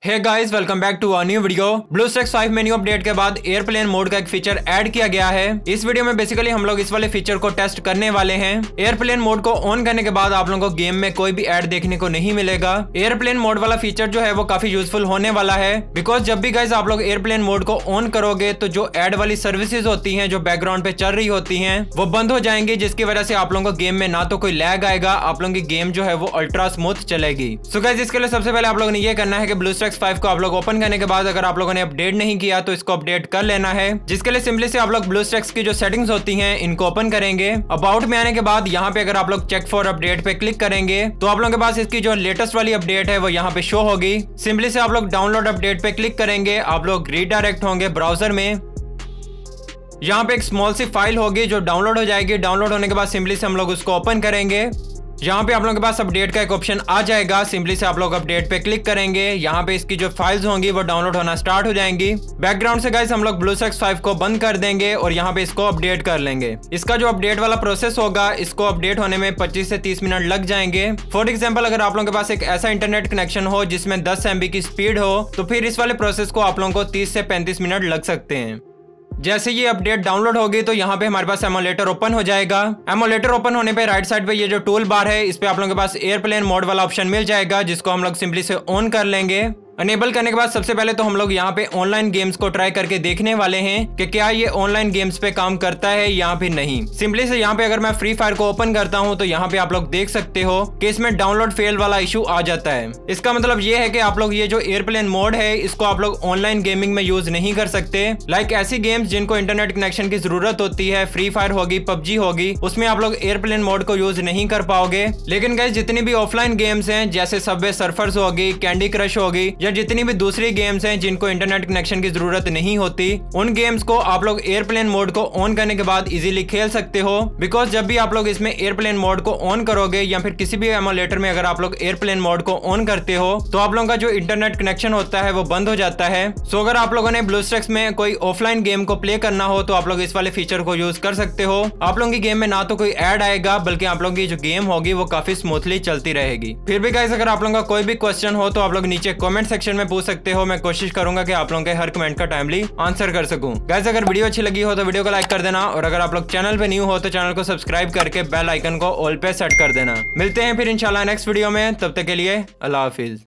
Hey guys, welcome back to a new video. BlueStacks 5 menu update के बाद airplane mode का एक feature add किया गया है। इस वीडियो में बेसिकली हम लोग इस वाले फीचर को टेस्ट करने वाले हैं। एयरप्लेन मोड को ऑन करने के बाद आप लोगों को गेम में कोई भी ऐड देखने को नहीं मिलेगा। एयरप्लेन मोड वाला फीचर जो है वो काफी यूजफुल होने वाला है, बिकॉज जब भी गाइस आप लोग एयरप्लेन मोड को ऑन करोगे तो जो ऐड वाली सर्विसेज होती है जो बैकग्राउंड पे चल रही होती है वो बंद हो जाएंगी, जिसकी वजह से आप लोगों को गेम में ना तो कोई लैग आएगा, आप लोगों की गेम जो है वो अल्ट्रा स्मूथ चलेगी। सो गाइस, इसके लिए सबसे पहले आप लोगों ने ये करना है कि ब्लूस्टैक्स 5 को आप लोग ओपन करने के बाद अगर आप लोगों ने अपडेट नहीं किया तो इसको अपडेट कर लेना है, जिसके लिए सिंपली से आप लोग ब्लूस्टैक्स की जो सेटिंग्स होती हैं इनको ओपन करेंगे। अबाउट में आने के बाद यहाँ पे अगर आप लोग चेक फॉर अपडेट पे क्लिक करेंगे तो आप लोगों के पास इसकी जो लेटेस्ट वाली अपडेट है वो यहाँ पे शो होगी। सिंपली से आप लोग डाउनलोड अपडेट पे क्लिक करेंगे, आप लोग रीडायरेक्ट होंगे ब्राउजर में। यहाँ पे एक स्मॉल सी फाइल होगी जो डाउनलोड हो जाएगी। डाउनलोड होने के बाद सिंपली से हम लोग उसको ओपन करेंगे। यहाँ पे आप लोगों के पास अपडेट का एक ऑप्शन आ जाएगा। सिंपली से आप लोग अपडेट पे क्लिक करेंगे, यहाँ पे इसकी जो फाइल्स होंगी वो डाउनलोड होना स्टार्ट हो जाएंगी। बैकग्राउंड से गाइस हम लोग ब्लूस्टैक्स 5 को बंद कर देंगे और यहाँ पे इसको अपडेट कर लेंगे। इसका जो अपडेट वाला प्रोसेस होगा इसको अपडेट होने में 25 से 30 मिनट लग जाएंगे। फॉर एग्जाम्पल, अगर आप लोगों के पास एक ऐसा इंटरनेट कनेक्शन हो जिसमें 10 MB की स्पीड हो तो फिर इस वाले प्रोसेस को आप लोगों को 30 से 35 मिनट लग सकते हैं। जैसे ये अपडेट डाउनलोड होगी तो यहाँ पे हमारे पास एमुलेटर ओपन हो जाएगा। एमुलेटर ओपन होने पे राइट साइड पे ये जो टूल बार है इस पे आप लोगों के पास एयरप्लेन मोड वाला ऑप्शन मिल जाएगा, जिसको हम लोग सिंपली से ऑन कर लेंगे। अनेबल करने के बाद सबसे पहले तो हम लोग यहाँ पे ऑनलाइन गेम्स को ट्राई करके देखने वाले हैं कि क्या ये ऑनलाइन गेम्स पे काम करता है या फिर नहीं। सिंपली से यहाँ पे अगर मैं फ्री फायर को ओपन करता हूँ तो यहाँ पे आप लोग देख सकते हो कि इसमें डाउनलोड फेल वाला इशू आ जाता है। इसका मतलब ये है कि आप लोग ये जो एयरप्लेन मोड है इसको आप लोग ऑनलाइन गेमिंग में यूज नहीं कर सकते। लाइक ऐसी गेम्स जिनको इंटरनेट कनेक्शन की जरूरत होती है, फ्री फायर होगी, पबजी होगी, उसमें आप लोग एयरप्लेन मोड को यूज नहीं कर पाओगे। लेकिन गाइस जितनी भी ऑफलाइन गेम्स हैं जैसे सबवे सर्फर्स होगी, कैंडी क्रश होगी या जितनी भी दूसरी गेम्स हैं जिनको इंटरनेट कनेक्शन की जरूरत नहीं होती, उन गेम्स को आप लोग एयरप्लेन मोड को ऑन करने के बाद इजीली खेल सकते हो। बिकॉज जब भी आप लोग इसमें एयरप्लेन मोड को ऑन करोगे या फिर किसी भी एमुलेटर में अगर आप लोग एयरप्लेन मोड को ऑन करते हो तो आप लोगों का जो इंटरनेट कनेक्शन होता है वो बंद हो जाता है। सो अगर आप लोगों ने ब्लूस्टैक्स में कोई ऑफलाइन गेम को प्ले करना हो तो आप लोग इस वाले फीचर को यूज कर सकते हो। आप लोगों की गेम में ना तो कोई ऐड आएगा बल्कि आप लोगों की जो गेम होगी वो काफी स्मूथली चलती रहेगी। फिर भी गाइस अगर आप लोगों का कोई भी क्वेश्चन हो तो आप लोग नीचे कमेंट सेक्शन में पूछ सकते हो। मैं कोशिश करूंगा कि आप लोगों के हर कमेंट का टाइमली आंसर कर सकूं। गाइस अगर वीडियो अच्छी लगी हो तो वीडियो को लाइक कर देना, और अगर आप लोग चैनल पे न्यू हो तो चैनल को सब्सक्राइब करके बेल आइकन को ऑल पे सेट कर देना। मिलते हैं फिर इंशाल्लाह नेक्स्ट वीडियो में, तब तक के लिए अल्लाह हाफिज।